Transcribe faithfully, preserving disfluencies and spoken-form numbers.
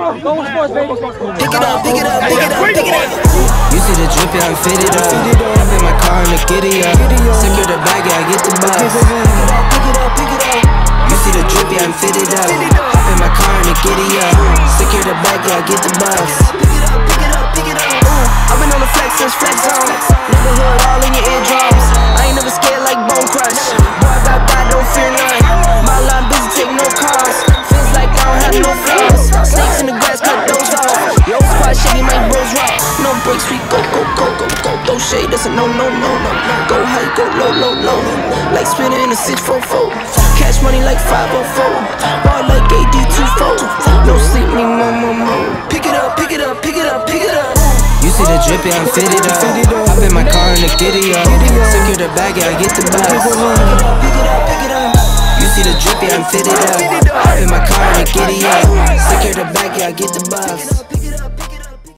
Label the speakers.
Speaker 1: Pick it up, pick it up, pick it up, pick it up. You see the drip, yeah, I'm fitted up. Hop in my car and the giddy up. Secure the bag, yeah, I get the bus. Pick it up, pick it up. You see the drip, yeah, I'm fitted up. Hop in my car and the giddy up. Secure the bag, yeah, I get the bus. Pick it up, pick it up, pick it up. Ooh, I've been on the flex since flex zone. Neighborhood all in your eardrums. I ain't never scared like Bone Crush. Boy, I got God, don't fear none. My line busy, take no calls. Feels like I don't have no flaws. Snakes in the grass, cut those off. Yo, squad shady, my bros rock. No breaks, we go, go, go, go, go. Throw shade, that's a no, no, no, no. Go high, go low, low, low. Like spinning in a six four four. Cash money like five oh four. Ball like A D two four. No sleep, need more, more, more. Pick it up, pick it up, pick it up, pick it up. You see the drip, yeah, I'm fitted up. Hop in my car and the giddy up. Secure the bag, yeah, I get the bus. Pick it up, pick it up, pick it up. You see the drip, yeah, I'm fitted up. Hop in my car and the giddy up. Secure the bag, yeah, I get the bus.